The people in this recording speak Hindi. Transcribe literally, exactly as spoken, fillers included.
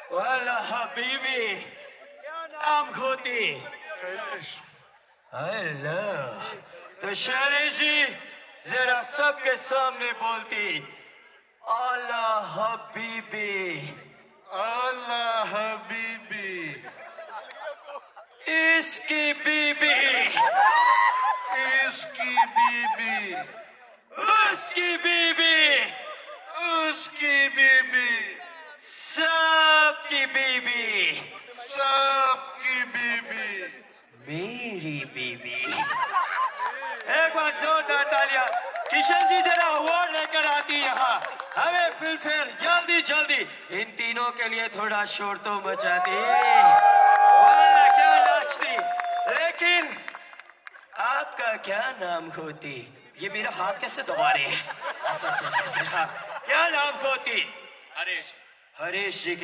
वाला हबीबी क्या नाम होती? अल्लाह, तो शैलेश जी जरा सबके सामने बोलती आला हबीबी। आला हबीबी इसकी बीबी, इसकी बीबी, उसकी बीबी, उसकी बीबी, सबकी बीबी, सबकी बीबी, मेरी बीबी। एक बार जोरदार तालियां। किशन जी जरा अवार्ड लेकर आती यहाँ हमें फिर फिर जल्दी जल्दी इन तीनों के लिए थोड़ा शोर तो मचाती। वाला क्या नाचती। लेकिन आपका क्या नाम होती? ये मेरा हाथ कैसे दबा रहे हैं? क्या नाम होती? हरीश। हरीश जी